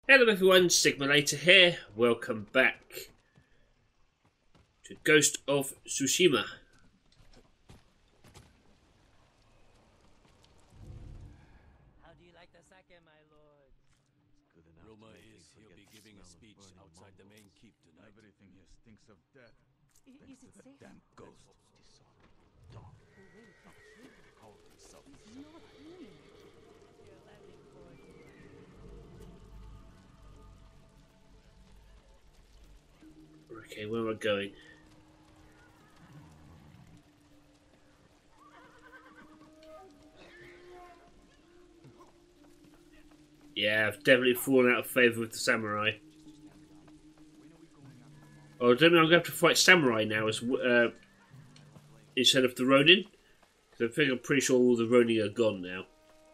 Hello everyone, Sigmalator here. Welcome back to Ghost of Tsushima. How do you like the sake, my lord? Good enough. Rumor is he'll be giving a speech outside the main keep tonight. Everything here stinks of death. Is it The safe? damn ghost. Oh, wait, okay. Called himself. He's not human. You're landing for tonight. Okay, where am I going? Yeah, I've definitely fallen out of favour with the samurai. Oh, I don't know, I'm going to have to fight samurai now as instead of the Ronin. Because I think I'm pretty sure all the Ronin are gone now.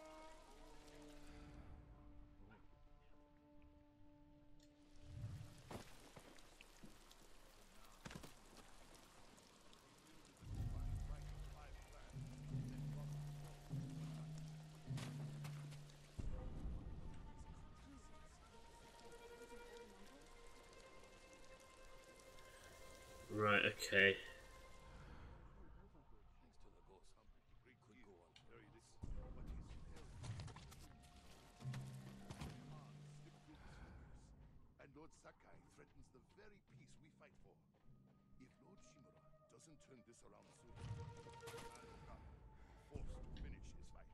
Right, okay. And Lord Sakai threatens the very peace we fight for. If Lord Shimura doesn't turn this around soon, Anka will be forced to finish his fight.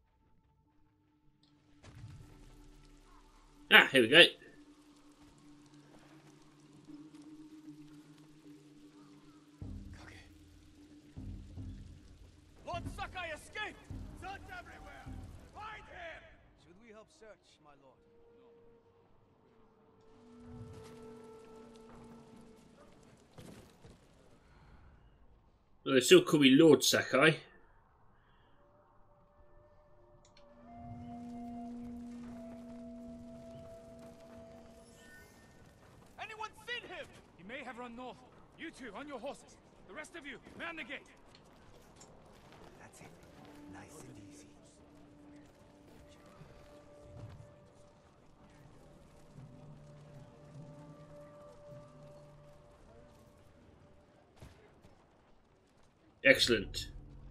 Ah, here we go. Lord Sakai escaped! Suns everywhere! Find him! Should we help search, my lord? Well, they still call me Lord Sakai. Anyone seen him? He may have run north. You two, on your horses. The rest of you, man the gate. That's it. Nice and easy. Excellent.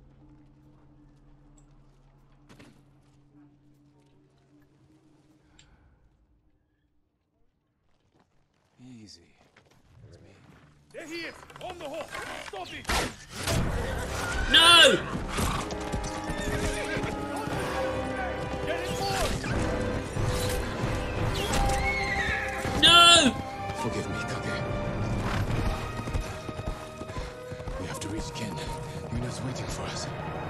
Easy. It's me. There he is! On the horse! Stop him! No! Get him forward! No! Forgive me, Kage. We have to reach Ken. Yuna's waiting for us.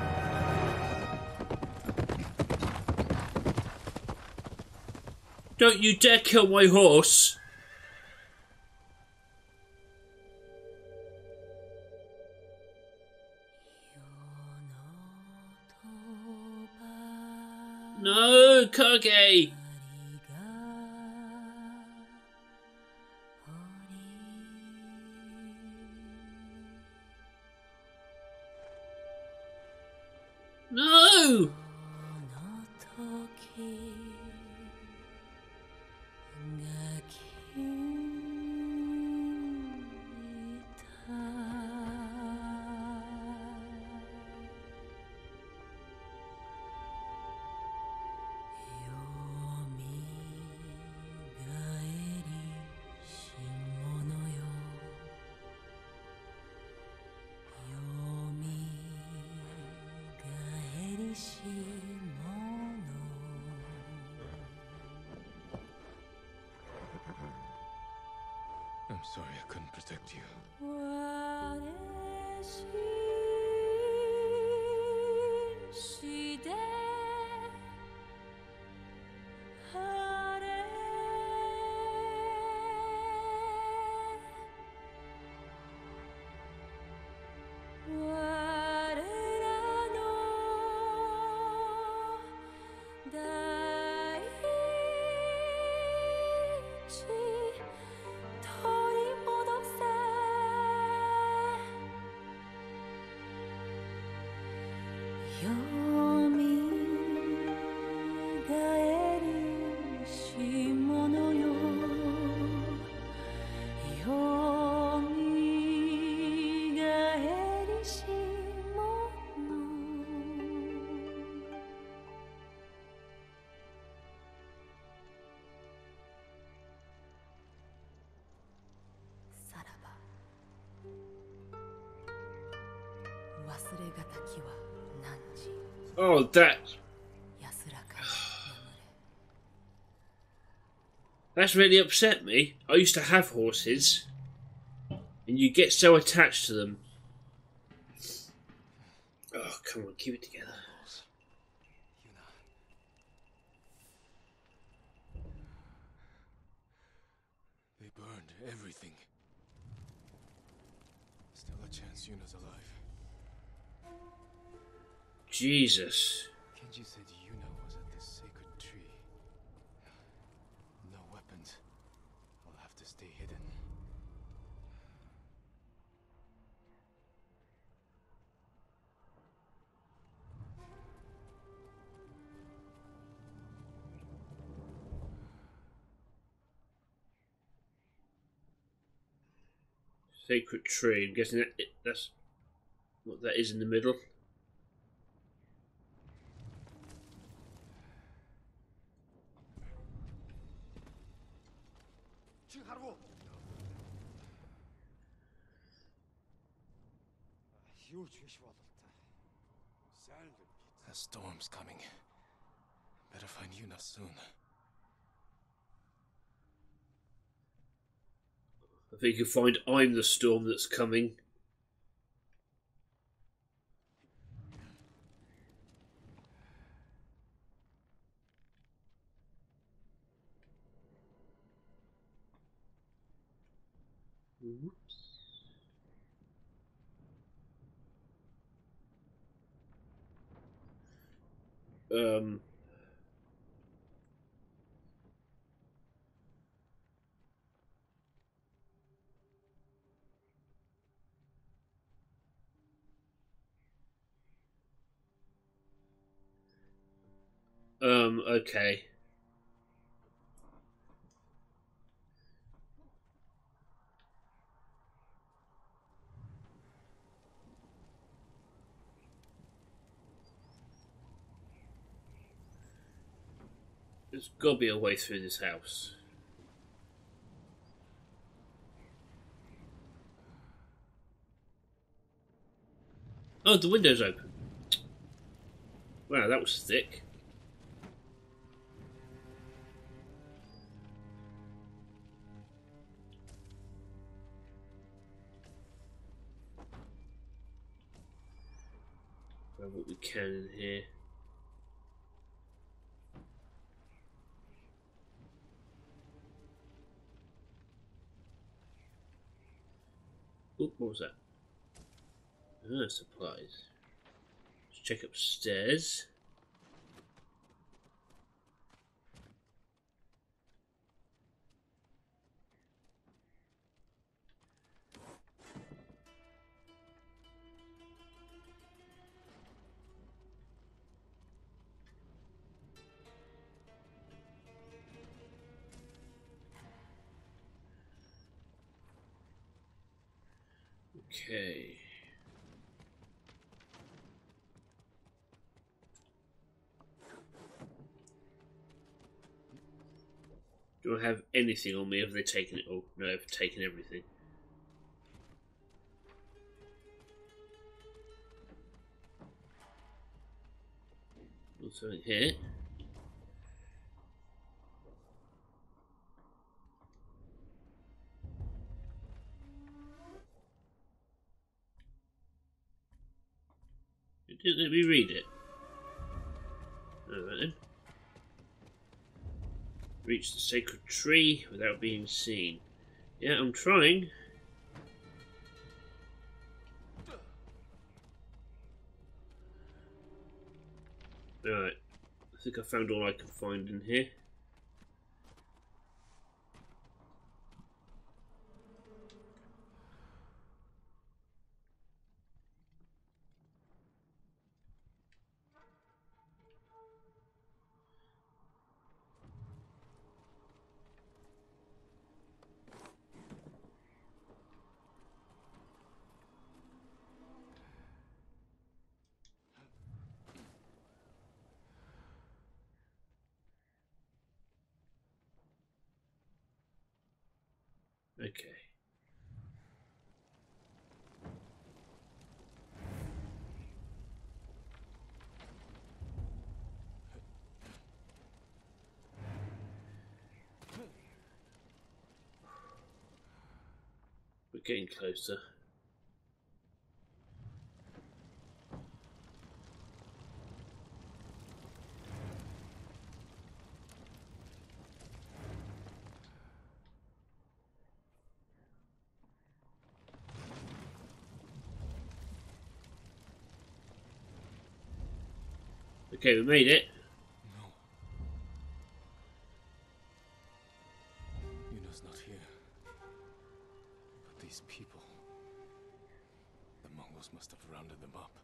Don't you dare kill my horse! No, Kage! No! I'm sorry I couldn't protect you. Oh, that. 安らかに眠れ。 That's really upset me. I used to have horses, and you get so attached to them. Oh, come on, keep it together. Yuna. They burned everything. Still a chance Yuna's alive. Jesus. Kenji said Yuna was at the sacred tree. No weapons. I'll have to stay hidden. Sacred tree. I'm guessing that's what that is in the middle. A storm's coming. Better find Yuna soon. I think you'll find I'm the storm that's coming. Whoops. Okay. There's got to be a way through this house. Oh, the window's open. Wow, that was thick. Grab what we can in here. Oop, what was that? Ah, supplies. Let's check upstairs. Okay. Do I have anything on me? Have they taken it all? No, they've taken everything. What's something here? It didn't let me read it. Alright then. Reach the sacred tree without being seen. Yeah, I'm trying. Alright. I think I found all I can find in here. Okay. We're getting closer. Okay, we made it. No. Yuna's not here. But these people... The Mongols must have rounded them up.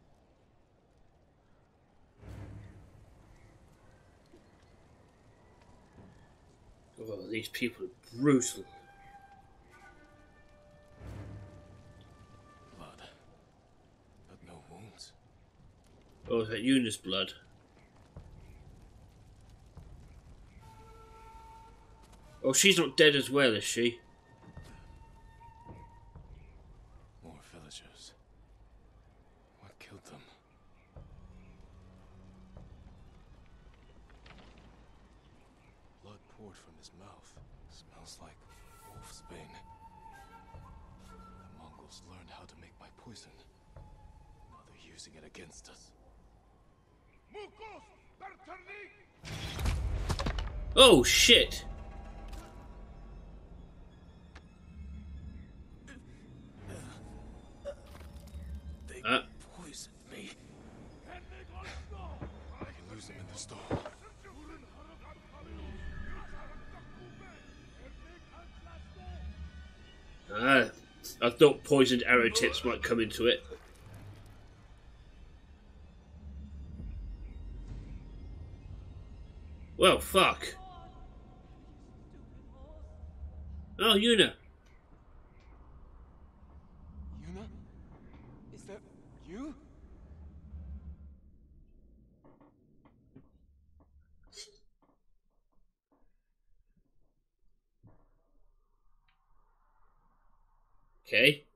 Oh, these people are brutal. Blood. But no wounds. Oh, is that Yuna's blood? Oh, she's not dead as well, is she? More villagers. What killed them? Blood poured from his mouth. Smells like wolf's bane. The Mongols learned how to make my poison. Now they're using it against us. Oh, shit! They poisoned me. I can lose them in the storm. I thought poisoned arrow tips might come into it. Well, fuck. Oh, Yuna. Yuna? Is that you? Okay.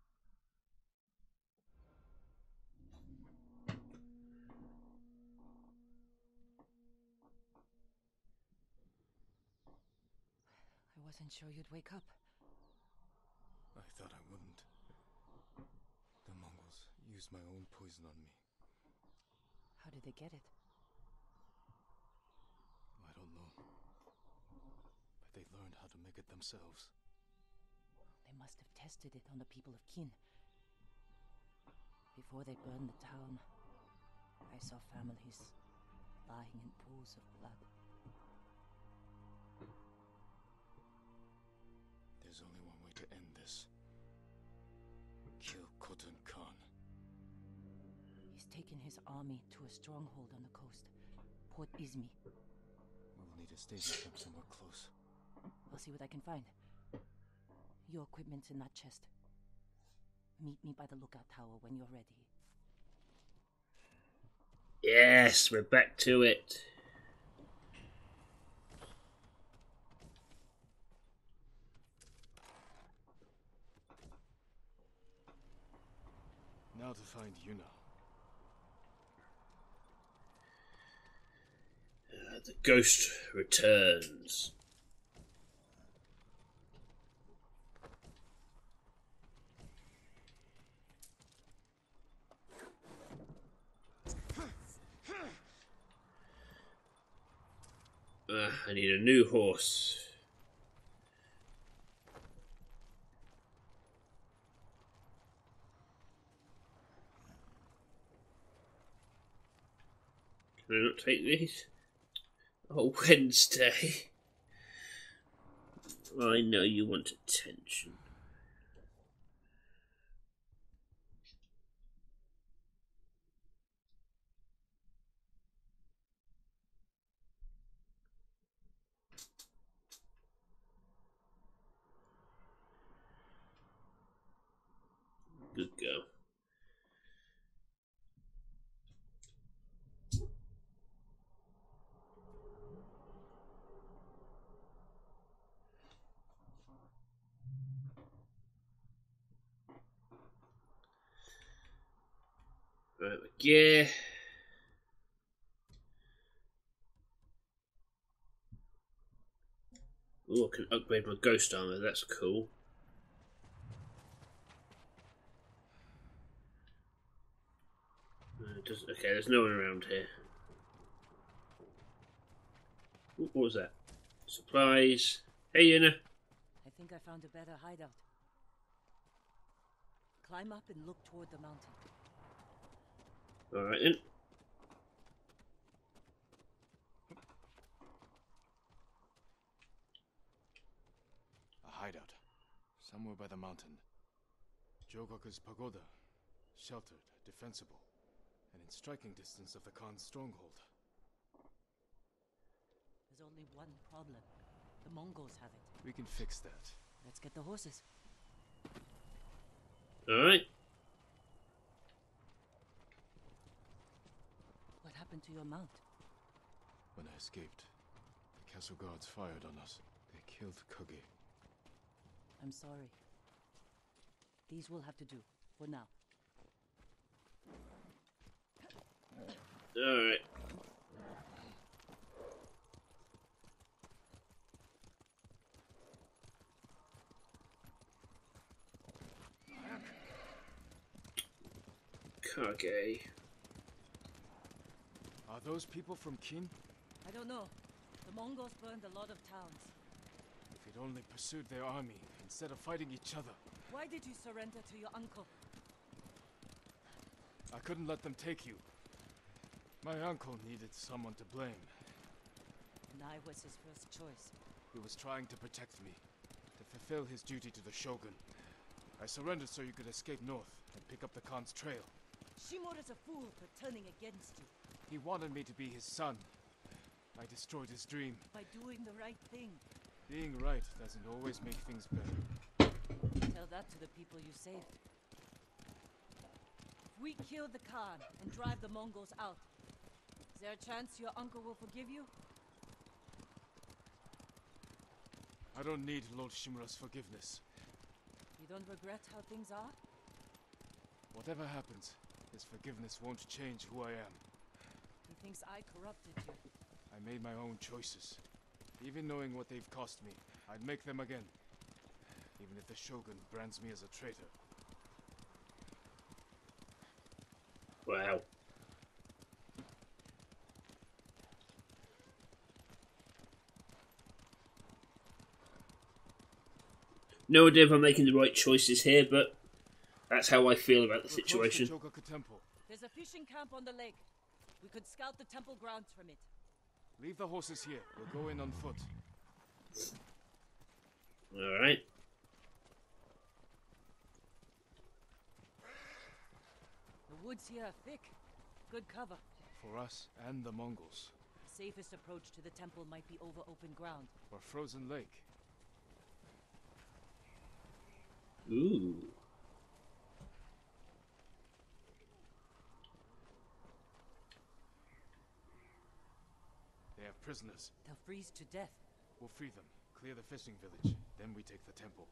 I wasn't sure you'd wake up. I thought I wouldn't. The Mongols used my own poison on me. How did they get it? I don't know. But they learned how to make it themselves. They must have tested it on the people of Qin. Before they burned the town, I saw families lying in pools of blood. There's only one way to end this. Kill Khotun Khan. He's taken his army to a stronghold on the coast, Port Izmi. We'll need a station camp somewhere close. I'll see what I can find. Your equipment's in that chest. Meet me by the lookout tower when you're ready. Yes, we're back to it. Now to find Yuna. The ghost returns. I need a new horse. Can I not take these? Oh, Wednesday. I know you want attention. Good girl. Right, my gear. Oh, I can upgrade my ghost armor. That's cool. Okay, there's no one around here. Ooh, what was that? Supplies. Hey, Yuna. I think I found a better hideout. Climb up and look toward the mountain. Alright then. A hideout. Somewhere by the mountain. Jogoku's pagoda. Sheltered, defensible, and in striking distance of the Khan's stronghold. There's only one problem. The Mongols have it. We can fix that. Let's get the horses. Alright. What happened to your mount? When I escaped, the castle guards fired on us. They killed Kage. I'm sorry. These will have to do, for now. Alright. Kage. Are those people from Kin? I don't know. The Mongols burned a lot of towns. If we'd only pursued their army instead of fighting each other. Why did you surrender to your uncle? I couldn't let them take you. My uncle needed someone to blame. And I was his first choice. He was trying to protect me, to fulfill his duty to the Shogun. I surrendered so you could escape north and pick up the Khan's trail. Shimura's a fool for turning against you. He wanted me to be his son. I destroyed his dream. By doing the right thing. Being right doesn't always make things better. Tell that to the people you saved. If we kill the Khan and drive the Mongols out, is there a chance your uncle will forgive you? I don't need Lord Shimura's forgiveness. You don't regret how things are? Whatever happens, his forgiveness won't change who I am. He thinks I corrupted you. I made my own choices. Even knowing what they've cost me, I'd make them again. Even if the Shogun brands me as a traitor. Wow. No idea if I'm making the right choices here, but that's how I feel about the We're situation. close to Jogaku Temple. There's a fishing camp on the lake. We could scout the temple grounds from it. Leave the horses here. We'll go in on foot. Alright. The woods here are thick. Good cover. For us and the Mongols. The safest approach to the temple might be over open ground. Or frozen lake. Ooh. They have prisoners. They'll freeze to death. We'll free them. Clear the fishing village. Then we take the temple.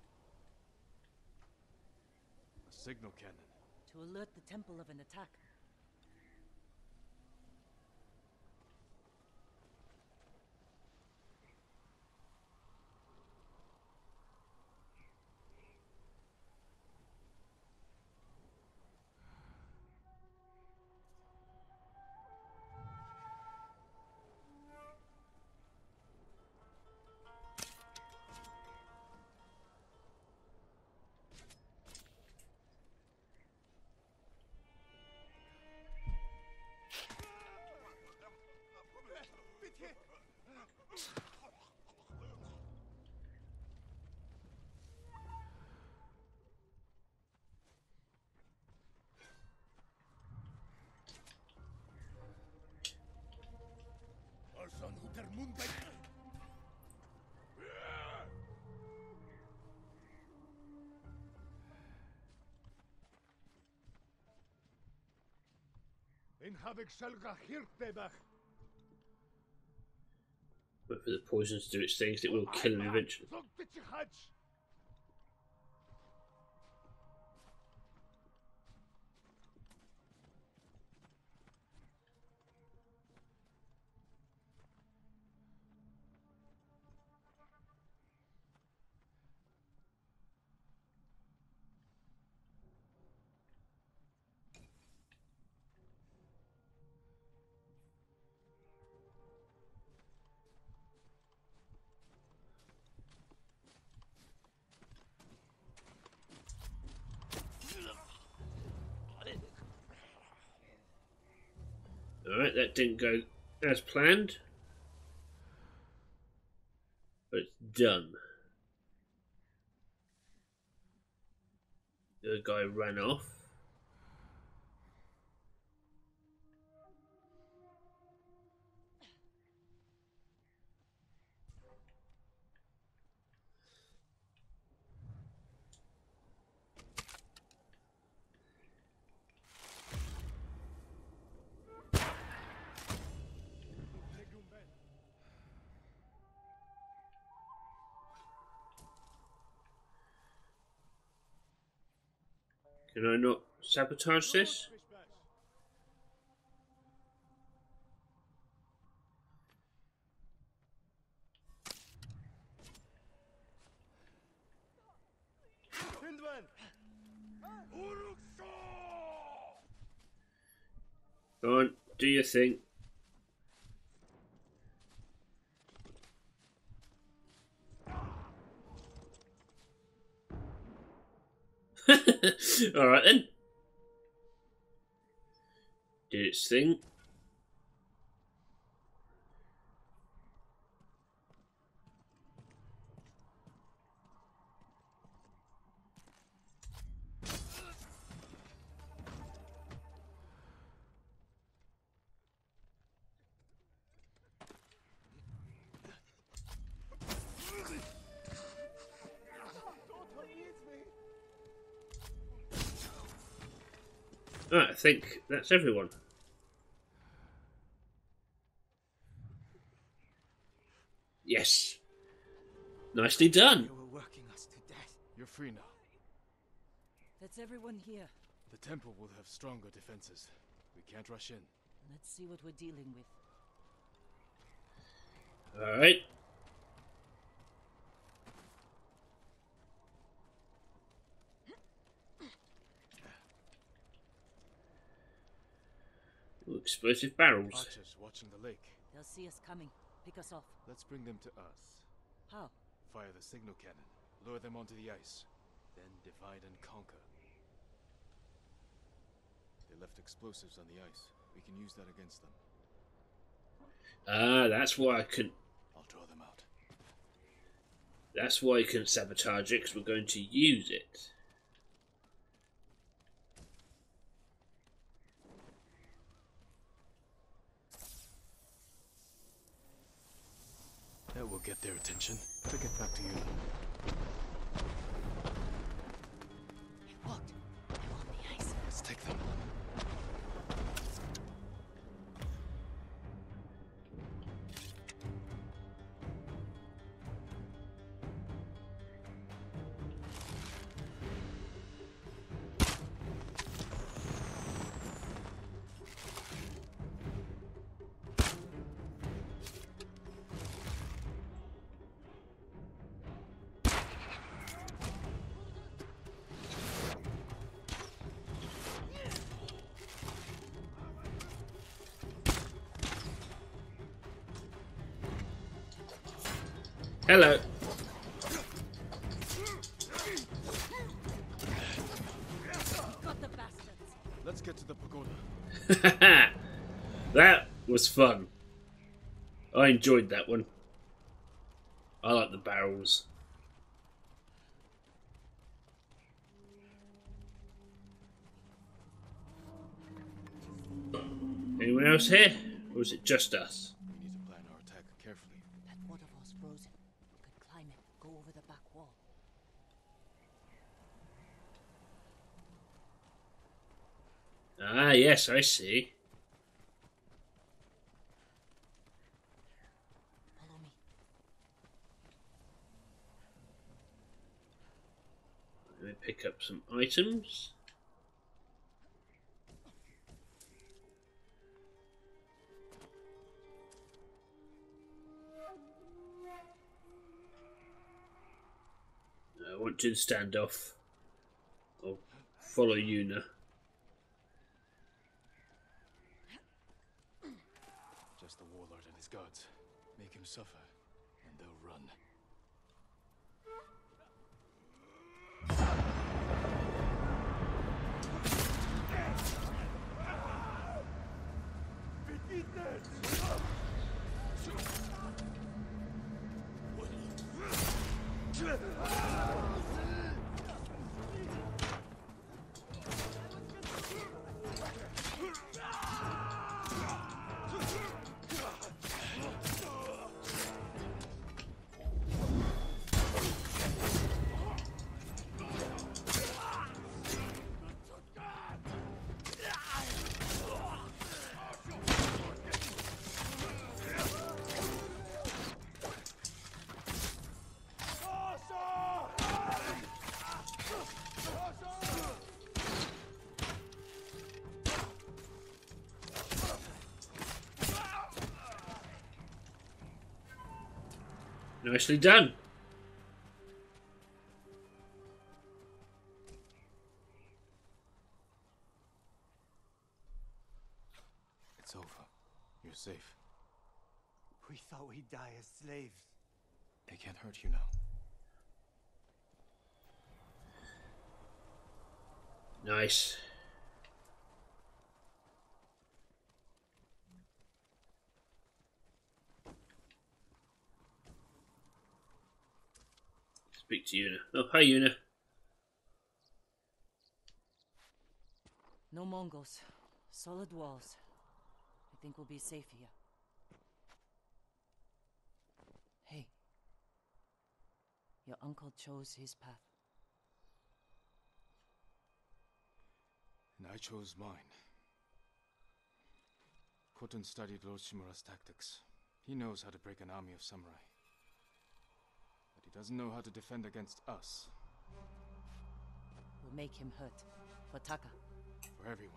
A signal cannon. To alert the temple of an attack. Arsan Utermunda. In Havik Selga Hirtebach. Wait for the poison to do its things, it will kill him eventually. Alright, that didn't go as planned. But it's done. The guy ran off. Can I not sabotage this? Go on, do your thing. Alright then. Did its thing. Right, I think that's everyone. Yes. Nicely done. You were working us to death. You're free now. That's everyone here. The temple will have stronger defenses. We can't rush in. Let's see what we're dealing with. Alright. Ooh, explosive barrels. Archers watching the lake. They'll see us coming. Pick us off. Let's bring them to us. How? Fire the signal cannon. Lure them onto the ice. Then divide and conquer. They left explosives on the ice. We can use that against them. Ah, that's why I couldn't. I'll draw them out. That's why I couldn't sabotage it, because we're going to use it. That will get their attention. Take it back to you. It worked. They were on the ice. Let's take them. Hello. Got the bastards. Let's get to the pagoda. That was fun. I enjoyed that one. I like the barrels. Anyone else here? Or is it just us? We need to plan our attack carefully. That waterfall's frozen. We could climb it, go over the back wall. Ah, yes, I see. Follow me. Let me pick up some items. I want to do the standoff. I'll follow Yuna. Just the warlord and his guards. Make him suffer, and they'll run. Nicely done. It's over. You're safe. We thought we'd die as slaves. They can't hurt you now. Nice. Speak to Yuna. Oh, hi Yuna. No Mongols. Solid walls. I think we'll be safe here. Hey. Your uncle chose his path. And I chose mine. Khotun studied Lord Shimura's tactics. He knows how to break an army of samurai. But he doesn't know how to defend against us. We'll make him hurt. For Taka. For everyone.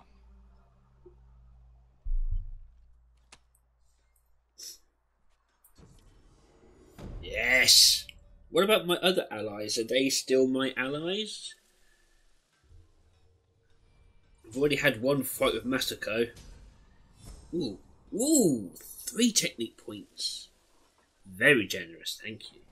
Yes. What about my other allies? Are they still my allies? I've already had one fight with Masako. Ooh. Ooh. 3 technique points. Very generous, thank you.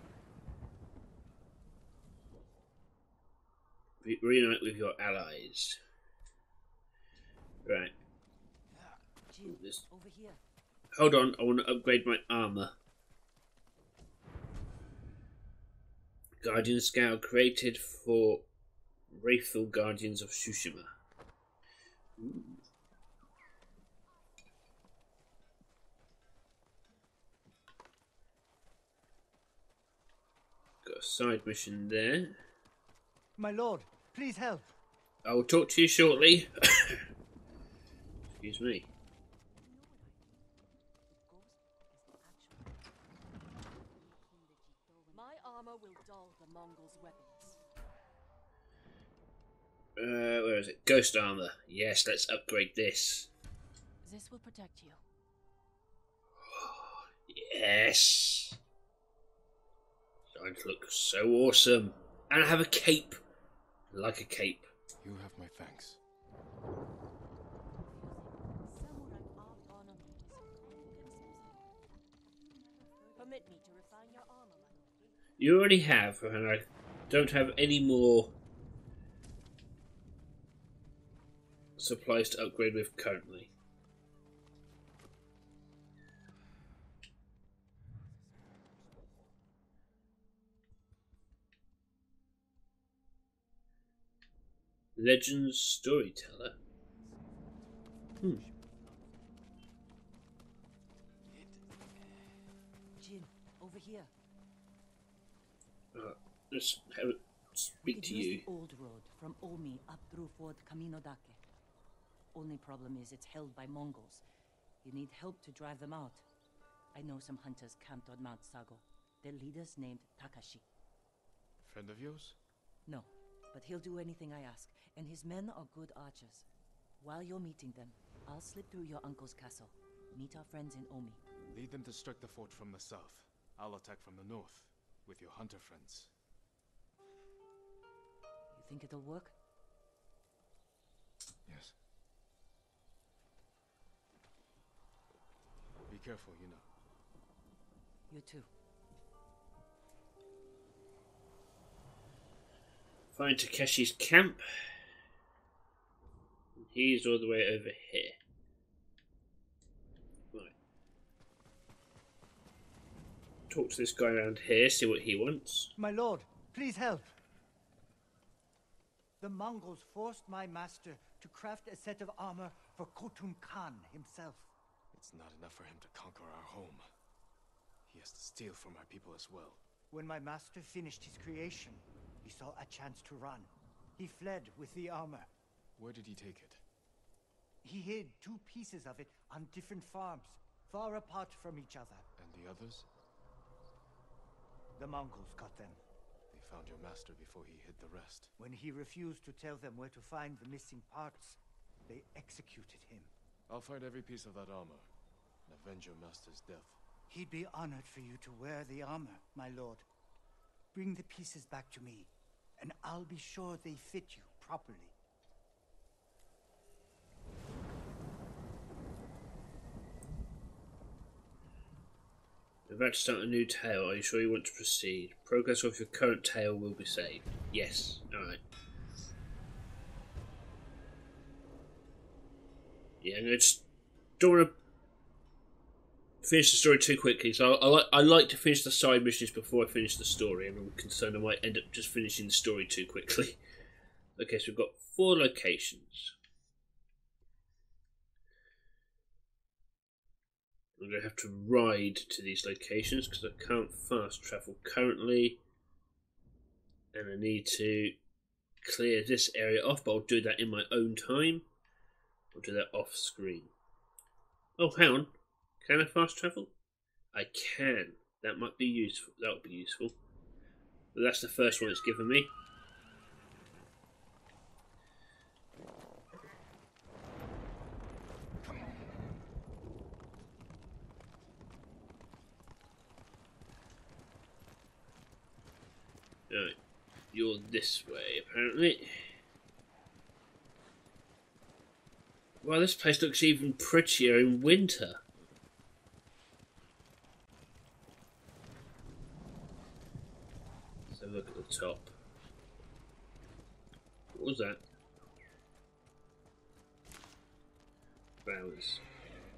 Reunite with your allies. Right. Jin, over here. Hold on, I want to upgrade my armor. Guardian Scout created for Wraithful Guardians of Tsushima. Ooh. Got a side mission there. My lord, please help. I will talk to you shortly. Excuse me. My armor will dull the Mongols' weapons. Where is it? Ghost armor. Yes, let's upgrade this. This will protect you. Yes. Starting to look so awesome. And I have a cape. I like a cape. You have my thanks. Permit me to refine your armor, my lord. You already have, and I don't have any more supplies to upgrade with currently. Legends Storyteller. Jin, over here. Let's have it speak to Use you. the old road from Omi up through Fort Kaminodake. Only problem is it's held by Mongols. You need help to drive them out. I know some hunters camped on Mount Sago. Their leader's named Takashi. Friend of yours? No, but he'll do anything I ask, and his men are good archers. While you're meeting them, I'll slip through your uncle's castle. Meet our friends in Omi. Lead them to strike the fort from the south. I'll attack from the north, with your hunter friends. You think it'll work? Yes. Be careful, you know. You too. Find Takeshi's camp. He's all the way over here. Right. talk to this guy around here, see what he wants. My lord, please help. The Mongols forced my master to craft a set of armor for Khotum Khan himself. It's not enough for him to conquer our home. He has to steal from our people as well. When my master finished his creation, he saw a chance to run. He fled with the armor. Where did he take it? He hid 2 pieces of it on different farms, far apart from each other. And the others? The Mongols got them. They found your master before he hid the rest. When he refused to tell them where to find the missing parts, they executed him. I'll find every piece of that armor and avenge your master's death. He'd be honored for you to wear the armor, my lord. Bring the pieces back to me, and I'll be sure they fit you properly. We're about to start a new tale. Are you sure you want to proceed? Progress of your current tale will be saved. Yes. Alright. Yeah, I just don't want to finish the story too quickly. So I like to finish the side missions before I finish the story, and I'm concerned I might end up just finishing the story too quickly. Okay, so we've got 4 locations. I'm going to have to ride to these locations because I can't fast travel currently. And I need to clear this area off, but I'll do that in my own time. I'll do that off screen. Oh, hang on. Can I fast travel? I can. That might be useful. That would be useful. But that's the first one it's given me. Alright, you're this way apparently. Wow, this place looks even prettier in winter. Let's have a look at the top. What was that? Flowers.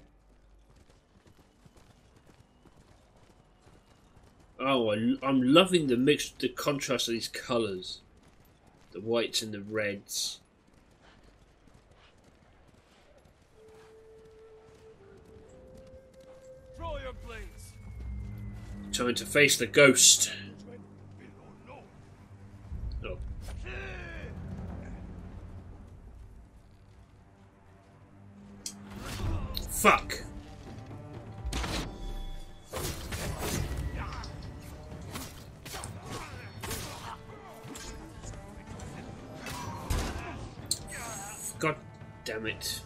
Oh, I'm loving the contrast of these colours. The whites and the reds. Draw your blades. Time to face the ghost. Oh. Fuck. God damn it.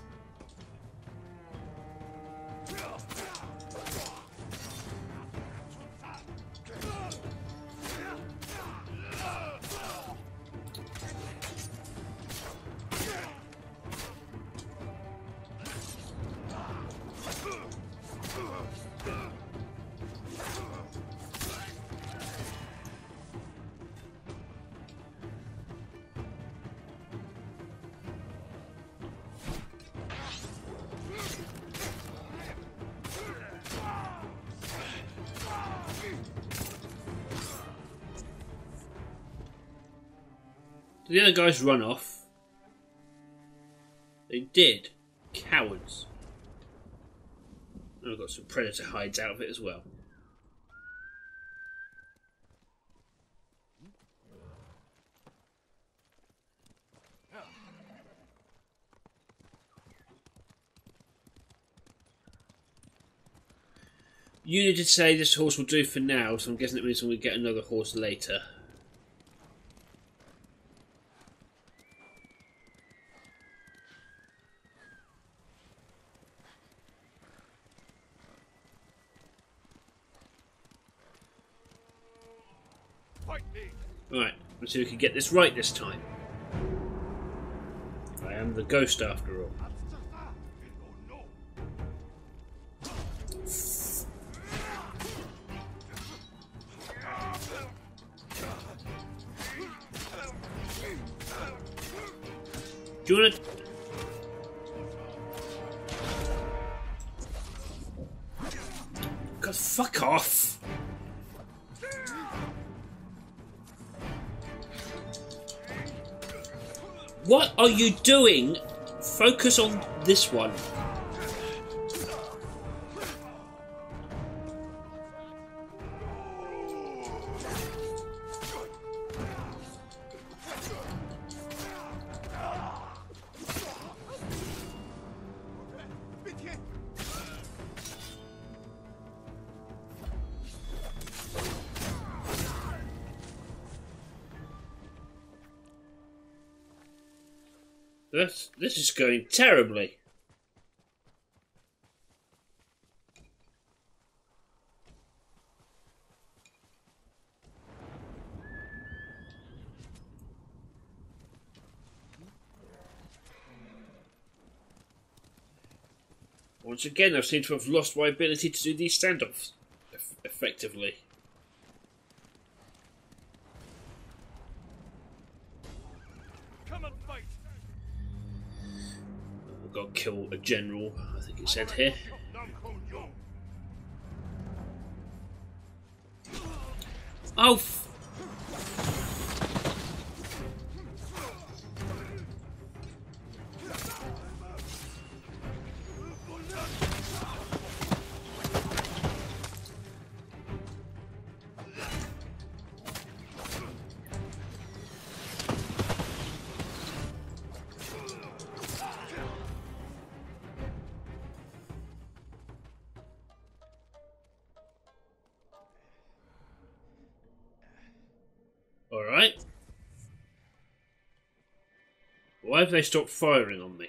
Did the other guys run off? They did. Cowards. And I've got some predator hides out of it as well. Una did say this horse will do for now, so I'm guessing it means we'll get another horse later. Right, let's see if we can get this right this time. I am the ghost after all. Do you want to... God, fuck off! What are you doing? Focus on this one. This is going terribly. Once again, I seem to have lost my ability to do these standoffs effectively. Come and fight. We've got to kill a general, I think it said here. Oh! Alright. Why have they stopped firing on me?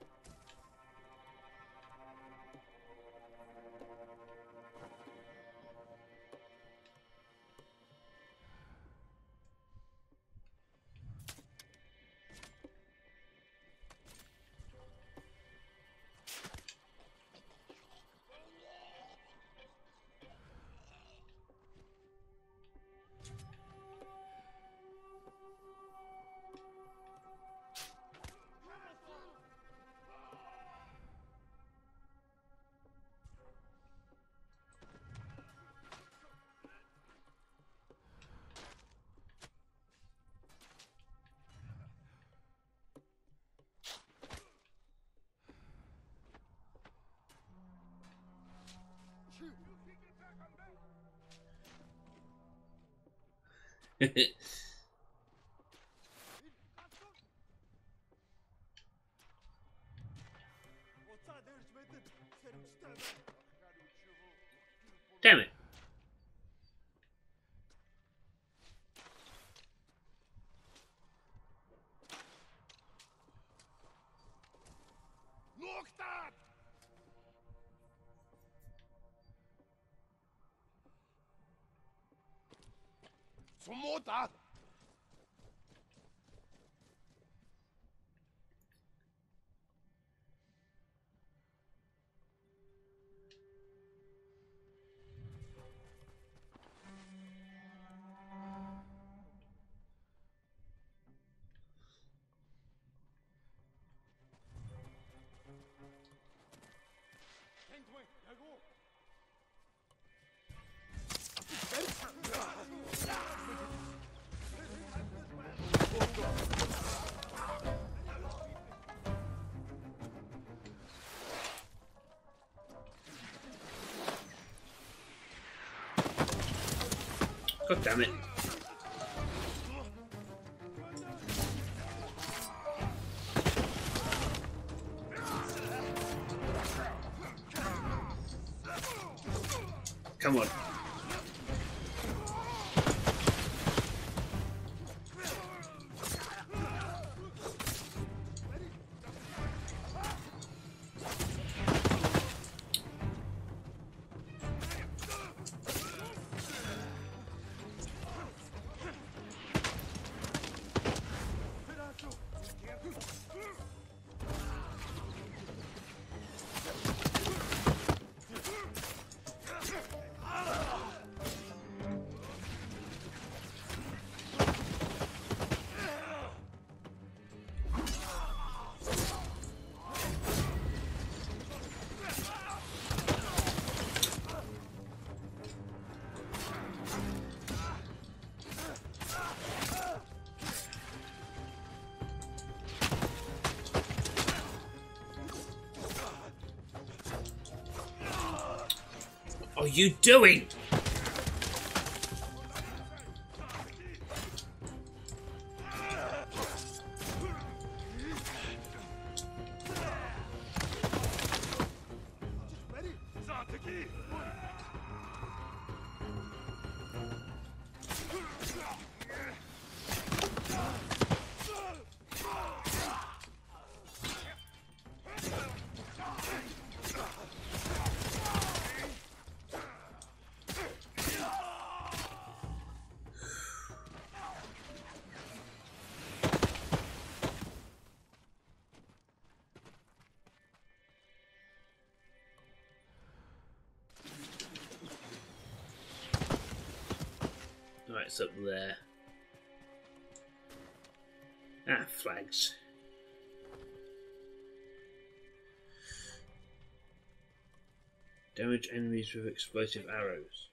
Damn it. God damn it. Come on. are you doing? Right, it's up there. Ah, flags. Damage enemies with explosive arrows.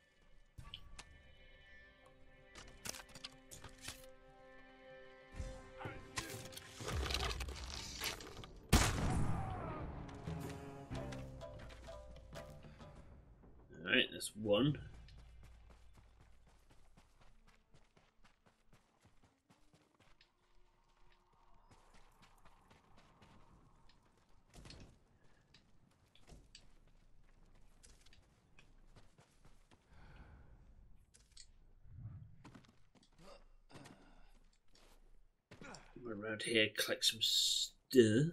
Alright, that's one. Around here, collect some stuff.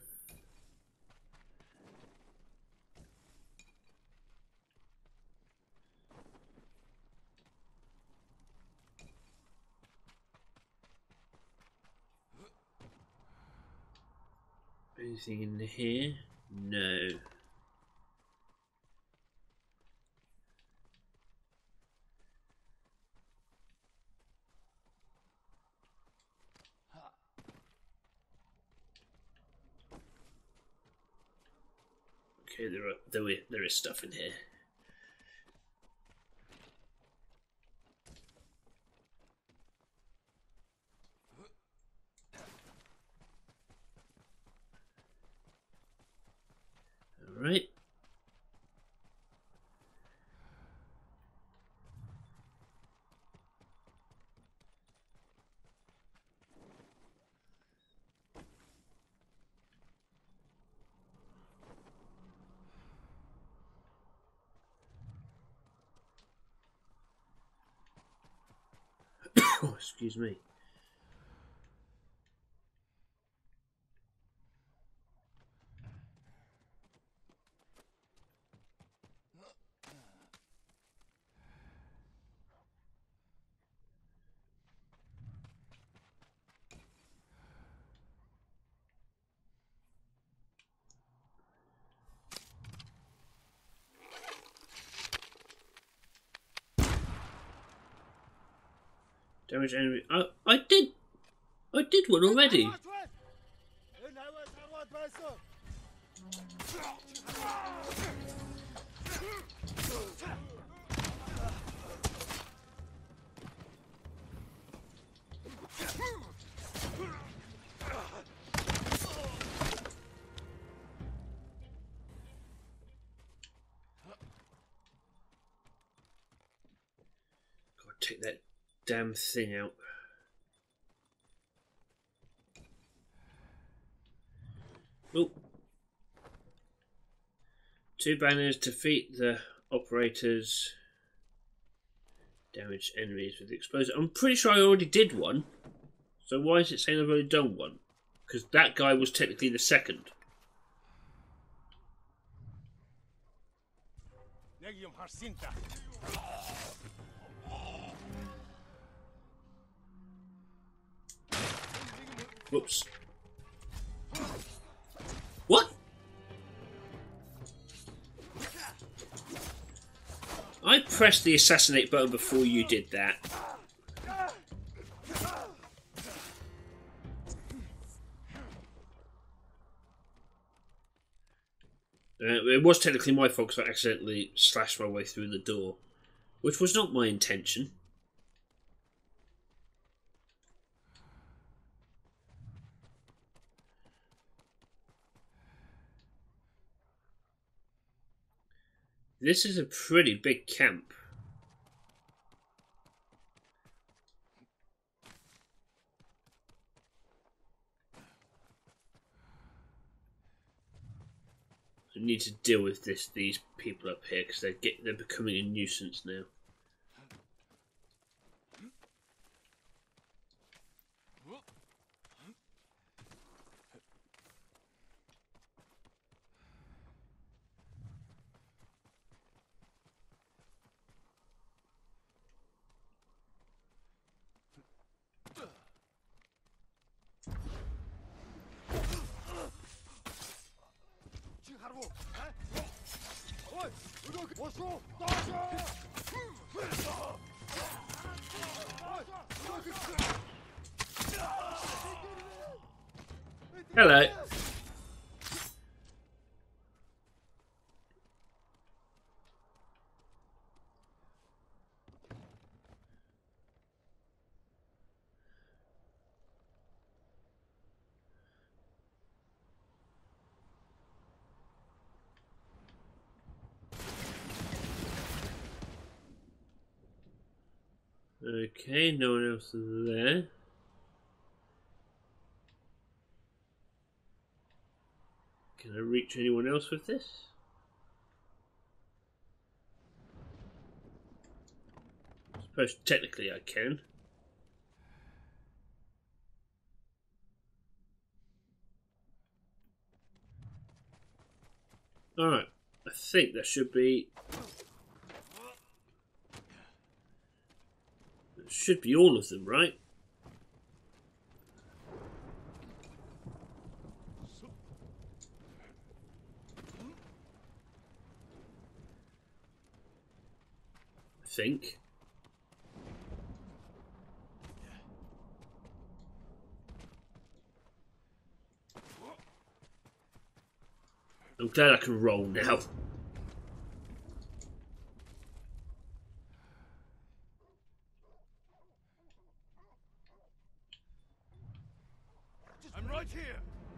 Anything in here? No. Okay, there is stuff in here. All right. Oh, excuse me. Damage enemy. I did one already. God, take that damn thing out. Oh. 2 banners, defeat the operators, damage enemies with explosive. I'm pretty sure I already did one. So why is it saying I've already done one? Because that guy was technically the second. Whoops. What? I pressed the assassinate button before you did that. It was technically my fault because I accidentally slashed my way through the door, which was not my intention. This is a pretty big camp. We need to deal with these people up here because they're becoming a nuisance now. Hello. Okay, no one else is there. Can I reach anyone else with this? I suppose technically I can. Alright, I think that should be... That should be all of them, right? I think. I'm glad I can roll now. I'm right here.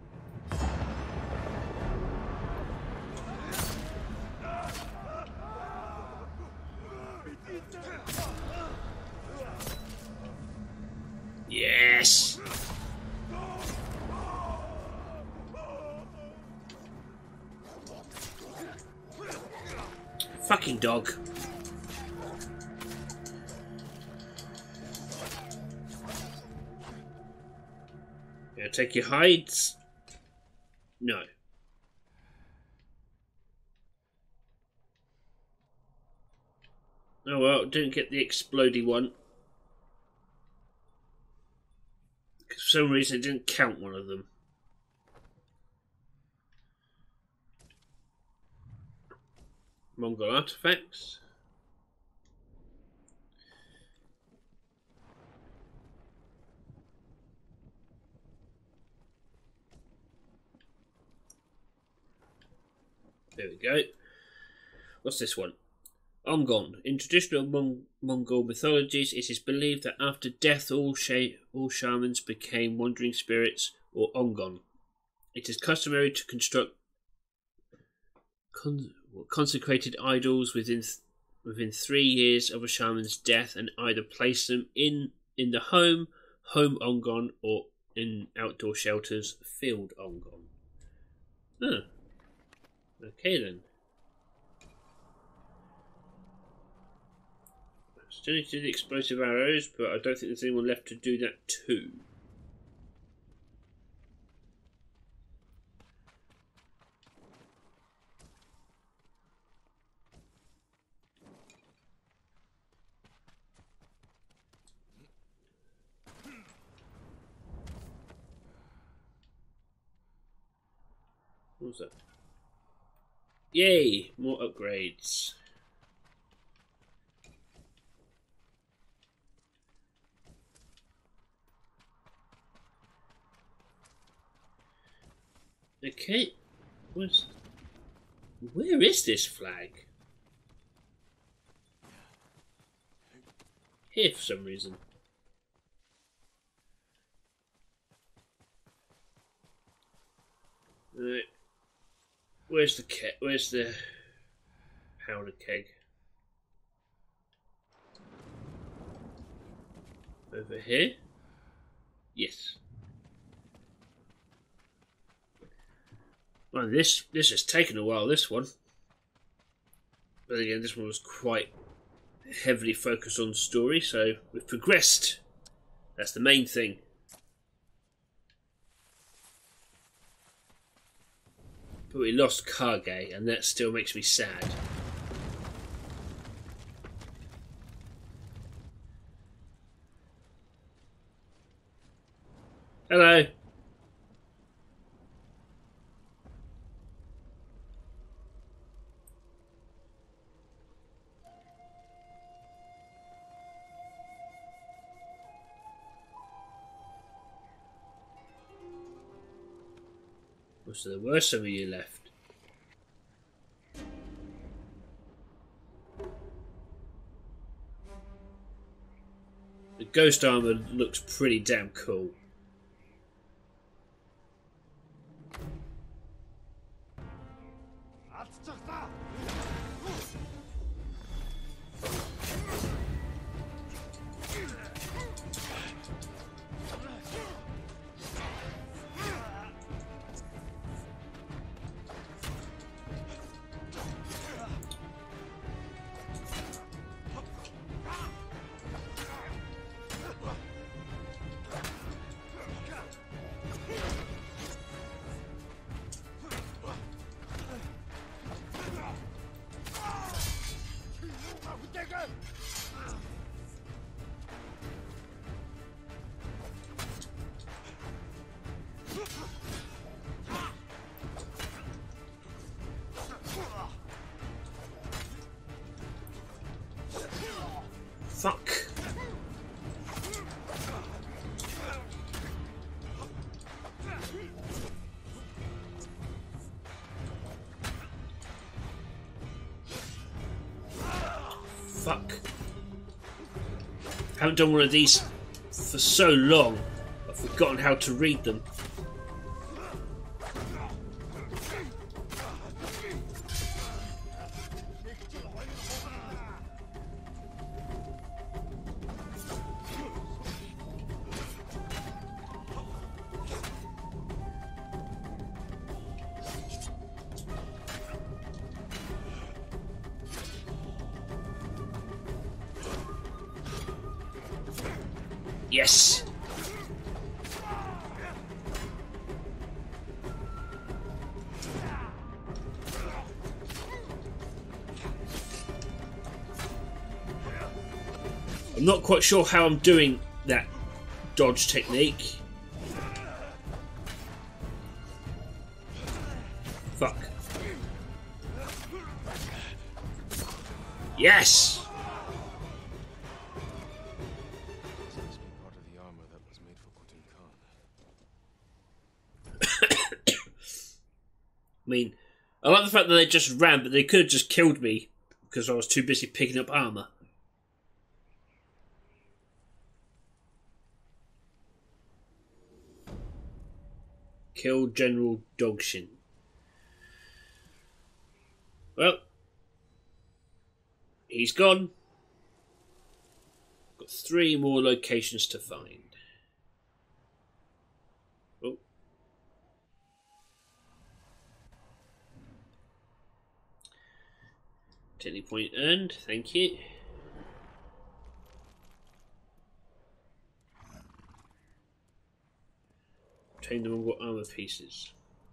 Yes! Fucking dog. Yeah, take your hides. No. Oh well, didn't get the explodey one. For some reason it didn't count one of them. Mongol artifacts. There we go. What's this one? Ongon. In traditional Mongol mythologies, it is believed that after death all shamans became wandering spirits, or Ongon. It is customary to construct consecrated idols within 3 years of a shaman's death and either place them in the home Ongon, or in outdoor shelters, field Ongon. Huh. Okay then. Still need to do the explosive arrows, but I don't think there's anyone left to do that too. What was that? Yay! More upgrades. Okay. Where is this flag? Here for some reason. Right. Where's the powder keg. Over here? Yes. Well, this has taken a while, this one. But again, this one was quite heavily focused on story, so we've progressed. That's the main thing. But we lost Kage, and that still makes me sad. Hello. So there were some of you left. The ghost armor looks pretty damn cool. Fuck. Fuck. I haven't done one of these for so long, I've forgotten how to read them. Yes! I'm not quite sure how I'm doing that dodge technique. Fuck. Yes! I mean, I like the fact that they just ran, but they could have just killed me because I was too busy picking up armour. Kill General Dogshin. Well, he's gone. Got 3 more locations to find. Oh. Daily point earned, thank you. Obtain the Mongol armor pieces.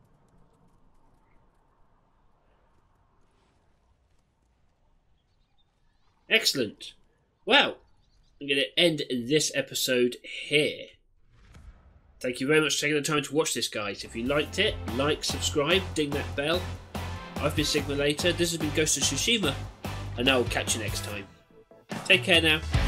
Excellent. Well, I'm going to end this episode here. Thank you very much for taking the time to watch this, guys. If you liked it, like, subscribe, ding that bell. I've been Sigma Later, this has been Ghost of Tsushima, and I will catch you next time. Take care now.